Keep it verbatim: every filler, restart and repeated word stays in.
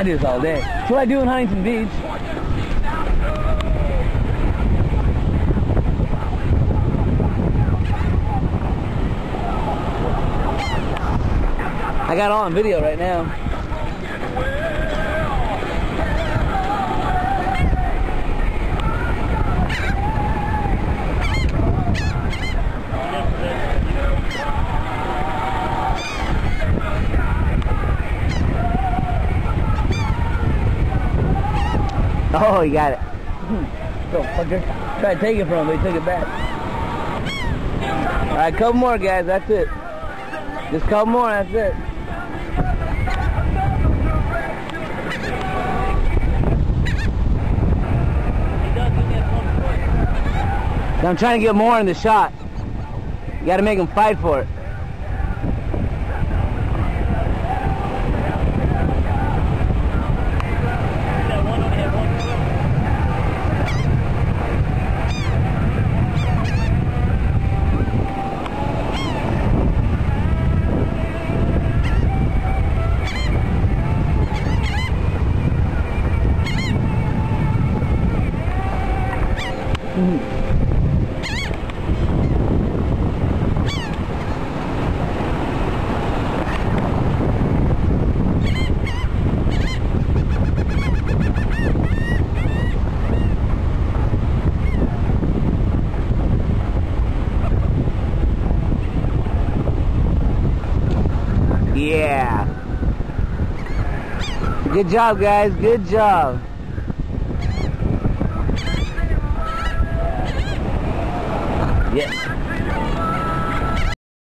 I do this all day. That's what I do in Huntington Beach. I got all on video right now. Oh, you got it. Go, fucker. Try to take it from him, but he took it back. Alright, couple more, guys. That's it. Just a couple more, that's it. I'm trying to get more in the shot. You gotta make him fight for it. Mm-hmm. Yeah. Good job, guys. Good job. Yeah.